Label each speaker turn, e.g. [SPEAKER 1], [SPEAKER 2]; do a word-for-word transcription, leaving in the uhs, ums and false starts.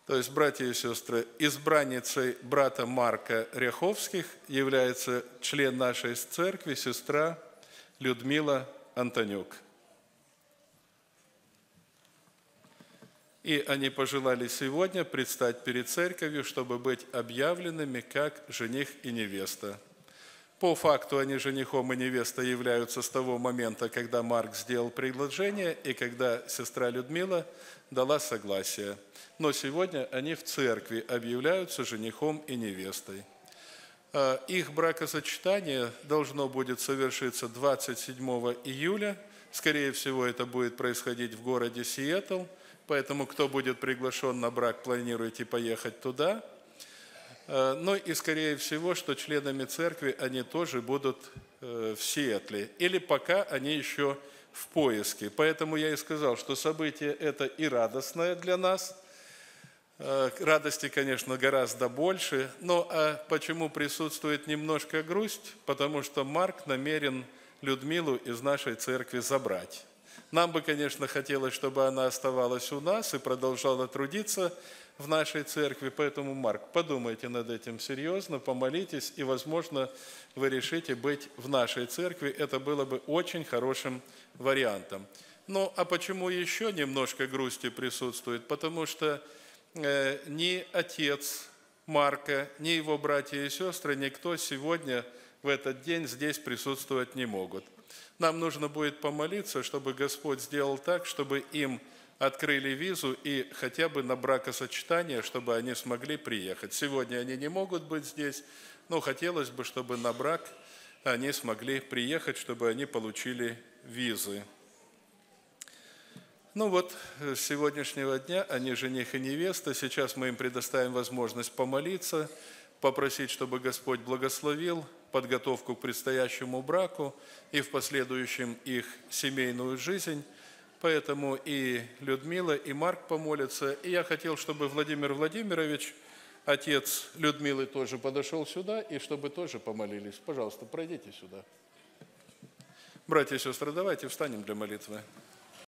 [SPEAKER 1] То есть, братья и сестры, избранницей брата Марка Ряховских является член нашей церкви, сестра Людмила Антонюк. И они пожелали сегодня предстать перед церковью, чтобы быть объявленными как жених и невеста. По факту они женихом и невестой являются с того момента, когда Марк сделал предложение и когда сестра Людмила дала согласие. Но сегодня они в церкви объявляются женихом и невестой. Их бракосочетание должно будет совершиться двадцать седьмого июля. Скорее всего, это будет происходить в городе Сиэтл. Поэтому, кто будет приглашен на брак, планируйте поехать туда. Но и, скорее всего, что членами церкви они тоже будут в Сиэтле. Или пока они еще в поиске. Поэтому я и сказал, что событие это и радостное для нас. Радости, конечно, гораздо больше. Но а почему присутствует немножко грусть? Потому что Марк намерен Людмилу из нашей церкви забрать. Нам бы, конечно, хотелось, чтобы она оставалась у нас и продолжала трудиться в нашей церкви. Поэтому, Марк, подумайте над этим серьезно, помолитесь, и, возможно, вы решите быть в нашей церкви. Это было бы очень хорошим вариантом. Ну, а почему еще немножко грусти присутствует? Потому что э, ни отец Марка, ни его братья и сестры, никто сегодня в этот день здесь присутствовать не могут. Нам нужно будет помолиться, чтобы Господь сделал так, чтобы им открыли визу и хотя бы на бракосочетание, чтобы они смогли приехать. Сегодня они не могут быть здесь, но хотелось бы, чтобы на брак они смогли приехать, чтобы они получили визы. Ну вот, с сегодняшнего дня они жених и невеста. Сейчас мы им предоставим возможность помолиться, попросить, чтобы Господь благословил подготовку к предстоящему браку и в последующем их семейную жизнь. Поэтому и Людмила, и Марк помолятся. И я хотел, чтобы Владимир Владимирович, отец Людмилы, тоже подошел сюда, и чтобы тоже помолились. Пожалуйста, пройдите сюда. Братья и сестры, давайте встанем для молитвы.